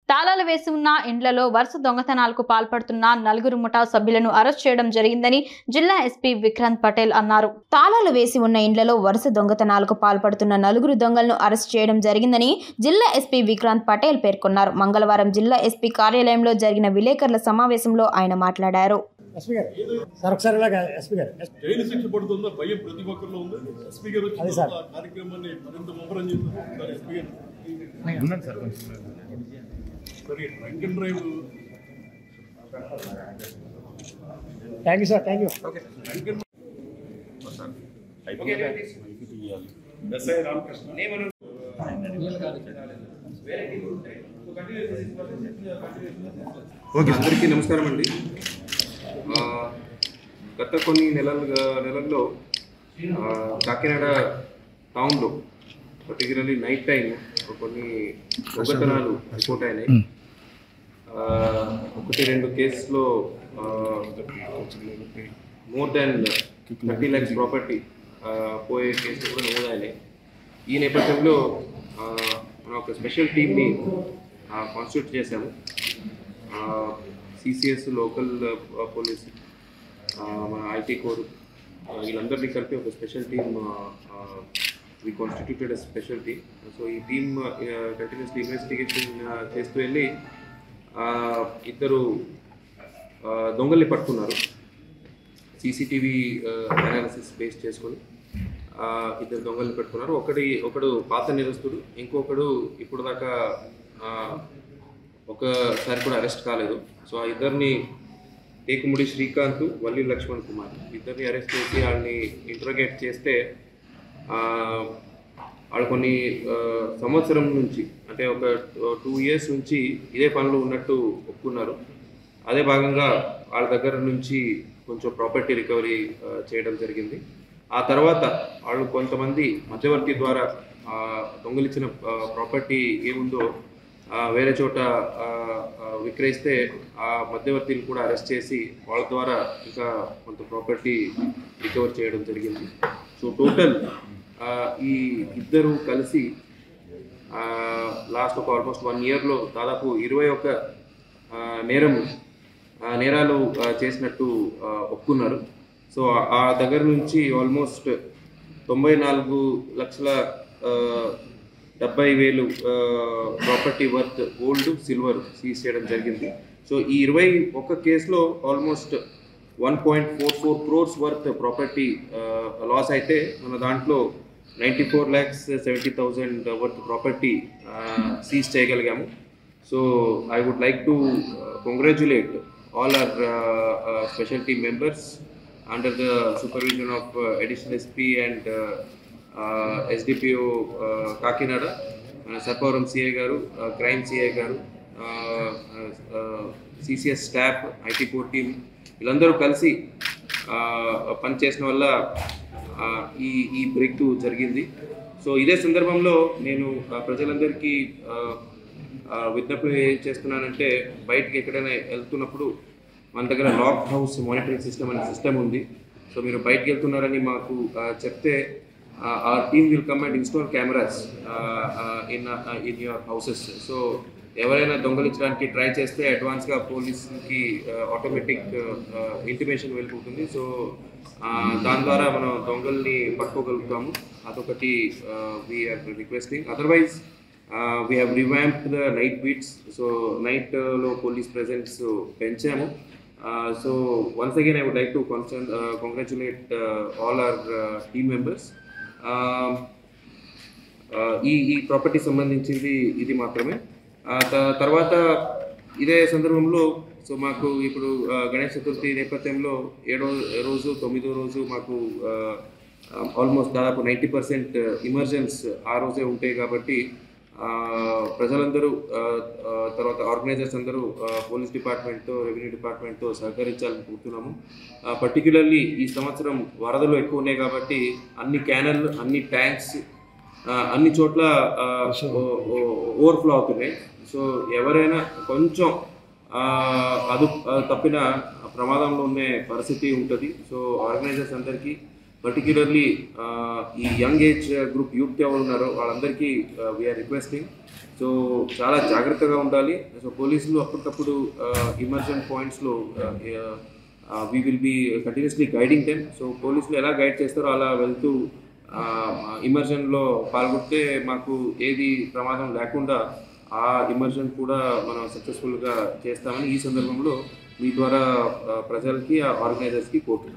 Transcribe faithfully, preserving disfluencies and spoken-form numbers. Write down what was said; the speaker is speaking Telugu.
తాళాలు వేసి ఉన్న ఇండ్లలో వరుస దొంగతనాలకు పాల్పడుతున్న నలుగురు ముఠా సభ్యులను అరెస్ట్ చేయడం జరిగిందని జిల్లా ఎస్పీ విక్రాంత్ పటేల్ అన్నారు. తాళాలు వేసి ఉన్న ఇండ్లలో వరుస దొంగతనాలకు పాల్పడుతున్న నలుగురు దొంగలను అరెస్ట్ చేయడం జరిగిందని జిల్లా ఎస్పీ విక్రాంత్ పటేల్ పేర్కొన్నారు. మంగళవారం జిల్లా ఎస్పీ కార్యాలయంలో జరిగిన విలేకరుల సమావేశంలో ఆయన మాట్లాడారు. Thank you sir thank you okay అందరికీ నమస్కారం అండి. గత కొన్ని నెలల నెలల్లో కాకినాడ టౌన్లో పర్టికులర్లీ నైట్ టైం కొన్ని దొంగతనాలు రిపోర్ట్ అయినాయి. ఒకటి రెండు కేసులో more than thirty lakhs property పోయే కేసులు కూడా నమోదైనాయి. ఈ నేపథ్యంలో మనం ఒక స్పెషల్ టీమ్ని కాన్స్టిట్యూట్ చేశాము. సిసిఎస్, లోకల్ పోలీస్, మన ఐటీ కోర్ వీళ్ళందరినీ కలిపి ఒక special team we constituted a special team. So ఈ టీమ్ కంటిన్యూస్లీ ఇన్వెస్టిగేషన్ చేస్తూ వెళ్ళి ఇద్దరు దొంగల్ని పట్టుకున్నారు. సీసీటీవీ అనాలిసిస్ బేస్ చేసుకొని ఇద్దరు దొంగల్ని పట్టుకున్నారు. ఒకటి ఒకడు పాత నిరస్తుడు, ఇంకొకడు ఇప్పుడు దాకా ఒకసారి కూడా అరెస్ట్ కాలేదు. సో ఆ ఇద్దరిని టేకుముడి శ్రీకాంత్, వల్లి లక్ష్మణ్ కుమార్ ఇద్దరిని అరెస్ట్ చేసి వాళ్ళని ఇంట్రోగేట్ చేస్తే వాళ్ళు కొన్ని సంవత్సరం నుంచి అంటే ఒక టూ ఇయర్స్ నుంచి ఇదే పనులు ఉన్నట్టు ఒప్పుకున్నారు. అదే భాగంగా వాళ్ళ దగ్గర నుంచి కొంచెం ప్రాపర్టీ రికవరీ చేయడం జరిగింది. ఆ తర్వాత వాళ్ళు కొంతమంది మధ్యవర్తి ద్వారా దొంగలిచ్చిన ప్రాపర్టీ ఏముందో వేరే చోట విక్రయిస్తే ఆ మధ్యవర్తిని కూడా అరెస్ట్ చేసి వాళ్ళ ద్వారా ఇంకా కొంత ప్రాపర్టీ రికవర్ చేయడం జరిగింది. సో టోటల్ ఈ ఇద్దరు కలిసి లాస్ట్ ఒక ఆల్మోస్ట్ వన్ ఇయర్లో దాదాపు ఇరవై ఒక్క నేరము నేరాలు చేసినట్టు ఒప్పుకున్నారు. సో ఆ దగ్గర నుంచి ఆల్మోస్ట్ తొంభై నాలుగు లక్షల డెబ్బై వేలు property worth gold, silver seize చేయడం జరిగింది. సో ఈ ఇరవై ఒక్క కేసులో almost one point four four crores worth property loss అయితే మన దాంట్లో ninety four lakhs seventy thousand worth property seize చేయగలిగాము. So I would like to congratulate all our uh, uh, special team members under the supervision of uh, additional S P and uh, uh, S D P O uh, Kakinada, uh, Sarpavaram C I garu, uh, crime C I garu, uh, uh, C C S staff, I T core team వీళ్ళందరూ కలిసి పని చేసిన వల్ల ఈ ఈ బ్రేక్ త్రూ జరిగింది. సో ఇదే సందర్భంలో నేను ప్రజలందరికీ విజ్ఞప్తి ఏం చేస్తున్నానంటే, బయటకి ఎక్కడైనా వెళ్తున్నప్పుడు మన దగ్గర లాక్ హౌస్ మానిటరింగ్ సిస్టమ్ అనే సిస్టమ్ ఉంది. సో మీరు బయటకు వెళ్తున్నారని మాకు చెప్తే ఆ team will come and install cameras in in your houses. So ఎవరైనా దొంగలించడానికి ట్రై చేస్తే అడ్వాన్స్గా పోలీస్కి ఆటోమేటిక్ ఇంటిమేషన్ వెళ్ళిపోతుంది. సో దాని ద్వారా మనం దొంగల్ని పట్టుకోగలుగుతాము. అదొకటి we are requesting. Otherwise Uh, we have revamped the night beats, so night uh, low police presence so penchamu. Uh, so once again I would like to concern, uh, congratulate uh, all our uh, team members. ఈ ఈ ప్రాపర్టీ సంబంధించింది ఇది మాత్రమే. తర్వాత ఇదే సందర్భంలో సో మాకు ఇప్పుడు గణేష్ చతుర్థి నేపథ్యంలో ఏడో రోజు తొమ్మిదో రోజు మాకు ఆల్మోస్ట్ దాదాపు నైంటీ పర్సెంట్ ఇమర్జెన్స్ ఆ రోజే ఉంటాయి. కాబట్టి ప్రజలందరూ తర్వాత ఆర్గనైజర్స్ అందరూ పోలీస్ డిపార్ట్మెంట్తో, రెవెన్యూ డిపార్ట్మెంట్తో సహకరించాలనుకుంటున్నాము. పర్టిక్యులర్లీ ఈ సంవత్సరం వరదలు ఎక్కువ ఉన్నాయి కాబట్టి అన్ని క్యానల్, అన్ని ట్యాంక్స్ అన్ని చోట్ల ఓవర్ఫ్లో అవుతున్నాయి. సో ఎవరైనా కొంచెం అదు తప్పిన ప్రమాదంలో ఉండే పరిస్థితి ఉంటుంది. సో ఆర్గనైజర్స్ అందరికీ పర్టిక్యులర్లీ ఈ యంగ్ ఏజ్ గ్రూప్ యూత్ ఎవరు ఉన్నారో వాళ్ళందరికీ వీఆర్ రిక్వెస్టింగ్. సో చాలా జాగ్రత్తగా ఉండాలి. సో పోలీసులు అప్పటికప్పుడు ఇమర్జెంట్ పాయింట్స్లో we will be continuously guiding them. So పోలీసులు ఎలా గైడ్ చేస్తారో అలా వెళ్తూ ఇమర్జన్లో పాల్గొంటే మాకు ఏది ప్రమాదం లేకుండా ఆ ఇమర్జన్ కూడా మనం సక్సెస్ఫుల్గా చేస్తామని ఈ సందర్భంలో మీ ద్వారా ప్రజలకి, ఆర్గనైజర్స్కి కోరుతున్నాం.